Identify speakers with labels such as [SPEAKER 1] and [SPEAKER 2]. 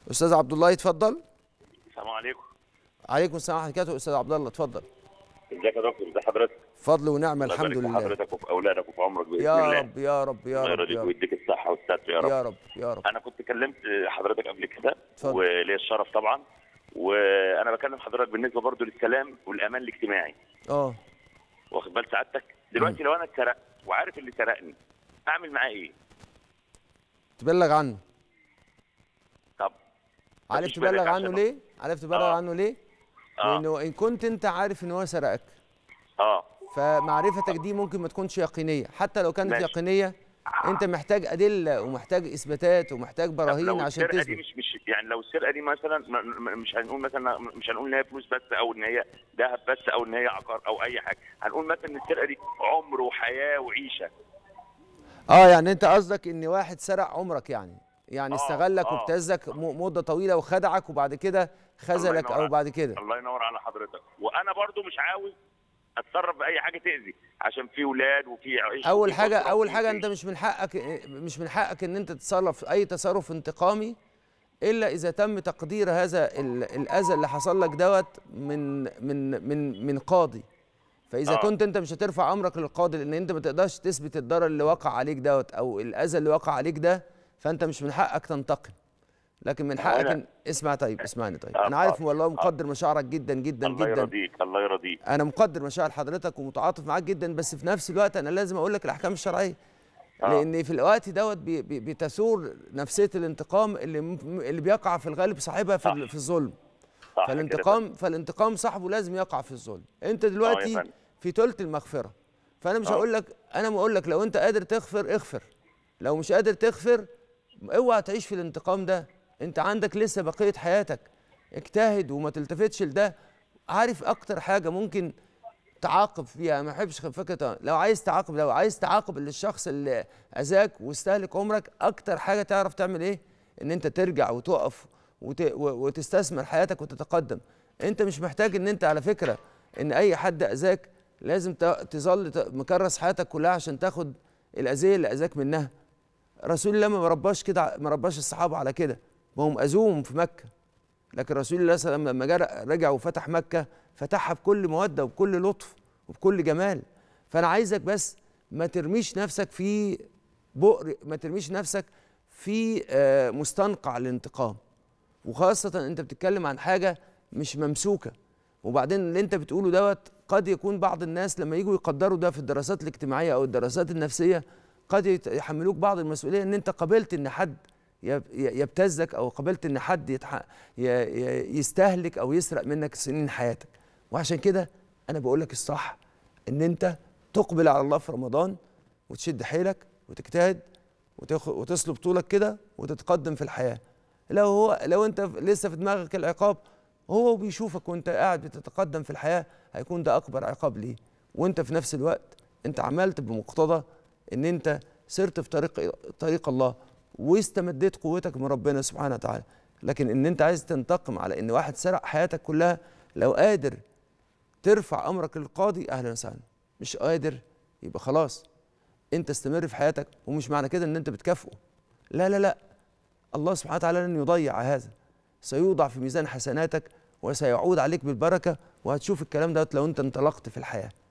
[SPEAKER 1] استاذ عبد الله يتفضل.
[SPEAKER 2] السلام عليكم.
[SPEAKER 1] عليكم السلام ورحمه الله وبركاته. استاذ عبد الله اتفضل.
[SPEAKER 2] ازيك يا دكتور؟ ازي حضرتك؟
[SPEAKER 1] فضل ونعمه
[SPEAKER 2] الله
[SPEAKER 1] الحمد
[SPEAKER 2] يبارك في
[SPEAKER 1] لله.
[SPEAKER 2] حضرتك وفي اولادك وفي عمرك باذن
[SPEAKER 1] يا
[SPEAKER 2] الله.
[SPEAKER 1] رب يا رب يا
[SPEAKER 2] الله
[SPEAKER 1] رب
[SPEAKER 2] يرضيك
[SPEAKER 1] يا رب
[SPEAKER 2] ويديك الصحه والستر يا رب.
[SPEAKER 1] يا رب يا رب.
[SPEAKER 2] انا كنت كلمت حضرتك قبل كده
[SPEAKER 1] اتفضل.
[SPEAKER 2] وليا الشرف طبعا، وانا بكلم حضرتك بالنسبه برضو للسلام والامان الاجتماعي. واخد بال سعادتك؟ دلوقتي لو انا اتسرقت وعارف اللي سرقني اعمل معاه ايه؟
[SPEAKER 1] تبلغ عنه.
[SPEAKER 2] طب
[SPEAKER 1] عارف تبلغ عنه ليه؟ عارف تبلغ عنه ليه؟ لانه ان كنت انت عارف ان هو سرقك فمعرفتك دي ممكن ما تكونش يقينيه، حتى لو كانت يقينيه انت محتاج ادله ومحتاج اثباتات ومحتاج براهين عشان تثبت.
[SPEAKER 2] دي مش يعني لو السرقه دي مثلا مش هنقول مثلا، مش هنقول ان هي فلوس بس او ان هي ذهب بس او ان هي عقار او اي حاجه، هنقول مثلا ان السرقه دي عمر وحياه وعيشه.
[SPEAKER 1] يعني انت قصدك ان واحد سرق عمرك، يعني استغلك وابتزك مده طويله وخدعك وبعد كده خذلك او بعد كده.
[SPEAKER 2] الله ينور على حضرتك. وانا برضو مش عاوز اتصرف باي حاجه تاذي عشان في اولاد وفي عيش.
[SPEAKER 1] اول حاجه انت مش من حقك ان انت تتصرف اي تصرف انتقامي الا اذا تم تقدير هذا الاذى اللي حصل لك دوت من قاضي. فاذا كنت انت مش هترفع امرك للقاضي لان انت ما تقدرش تثبت الضرر اللي وقع عليك دوت او الاذى اللي وقع عليك ده، فانت مش من حقك تنتقم. لكن من حقك اسمعني طيب. انا عارف والله مقدر مشاعرك جدا جدا
[SPEAKER 2] الله
[SPEAKER 1] جدا.
[SPEAKER 2] يرضيك الله يرضيك.
[SPEAKER 1] انا مقدر مشاعر حضرتك ومتعاطف معاك جدا، بس في نفس الوقت انا لازم اقول لك الاحكام الشرعيه. لان في الوقت دوت بتثور نفسيه الانتقام اللي بيقع في الغالب صاحبها في الظلم. فالانتقام صاحبه لازم يقع في الظلم. انت دلوقتي في ثلث المغفره، فانا مش هقول لك، انا بقول لك لو انت قادر تغفر اغفر، لو مش قادر تغفر اوعى تعيش في الانتقام ده. انت عندك لسه بقيه حياتك، اجتهد وما تلتفتش لده. عارف اكتر حاجه ممكن تعاقب فيها، ما احبش فكره لو عايز تعاقب الشخص اللي اذاك واستهلك عمرك، اكتر حاجه تعرف تعمل ايه؟ ان انت ترجع وتقف وتستثمر حياتك وتتقدم. انت مش محتاج ان انت على فكره ان اي حد اذاك لازم تظل مكرس حياتك كلها عشان تاخد الاذيه اللي اذاك منها. رسول الله ما رباش كده، ما رباش الصحابه على كده، ما هم اذوهم في مكه، لكن رسول الله صلى الله عليه وسلم لما رجع وفتح مكه فتحها بكل موده وبكل لطف وبكل جمال. فانا عايزك بس ما ترميش نفسك في بؤر، ما ترميش نفسك في مستنقع الانتقام، وخاصه انت بتتكلم عن حاجه مش ممسوكه. وبعدين اللي انت بتقوله دوت قد يكون بعض الناس لما يجوا يقدروا ده في الدراسات الاجتماعيه او الدراسات النفسيه قد يحملوك بعض المسؤوليه ان انت قبلت ان حد يبتزك او قبلت ان حد يستهلك او يسرق منك سنين حياتك. وعشان كده انا بقول لك الصح ان انت تقبل على الله في رمضان وتشد حيلك وتجتهد وتصلب طولك كده وتتقدم في الحياه. لو انت لسه في دماغك العقاب، هو بيشوفك وانت قاعد بتتقدم في الحياه هيكون ده اكبر عقاب ليه. وانت في نفس الوقت انت عملت بمقتضى ان انت سرت في طريق الله واستمديت قوتك من ربنا سبحانه وتعالى. لكن ان انت عايز تنتقم على ان واحد سرق حياتك كلها، لو قادر ترفع امرك للقاضي اهلا وسهلا، مش قادر يبقى خلاص انت استمر في حياتك. ومش معنى كده ان انت بتكافئه، لا لا لا، الله سبحانه وتعالى لن يضيع هذا، سيوضع في ميزان حسناتك وسيعود عليك بالبركه، وهتشوف الكلام ده لو انت انطلقت في الحياه.